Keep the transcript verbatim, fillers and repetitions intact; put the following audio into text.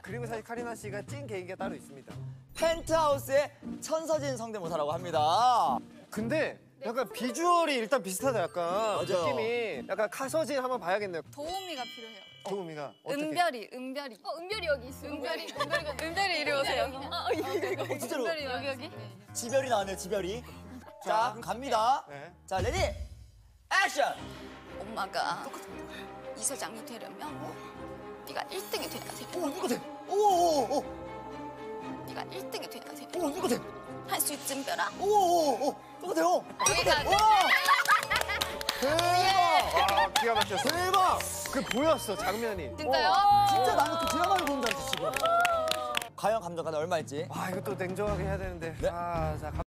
그리고 사실 카리나 씨가 찐 계기가 따로 있습니다. 펜트하우스의 천서진 성대모사라고 합니다. 근데 약간 비주얼이 일단 비슷하다, 약간. 맞아요. 느낌이. 약간 카서진 한번 봐야겠네요. 도우미가 필요해요. 도우미가. 어떻게? 은별이, 은별이. 어, 은별이 여기 있어. 은별이, 은별이가. 은별이 이리 오세요. 어, 이거, 이거. 어, 진짜로. 은별이 여기, 여기. 지별이 나왔네요, 지별이. 자, 갑니다. 네. 자, 레디, 액션! 엄마가 이사장이 되려면 네가 일 등이 돼야 돼. 오, 누가 돼? 오, 오, 오, 네가 일 등이 돼야 돼. 오, 누가 돼? 할 수 있지, 은별아? 오, 오, 오, 누가 돼요? 여기가. 와! 대박! 아, 기가 막혔어. 대박! 그 보였어, 장면이. 진짜요? 진짜 나는 그 드라마를 보는 줄 알았어, 지금. 과연 감정가는 얼마 있지? 아, 이거 또 냉정하게 해야 되는데. 네. 아, 자.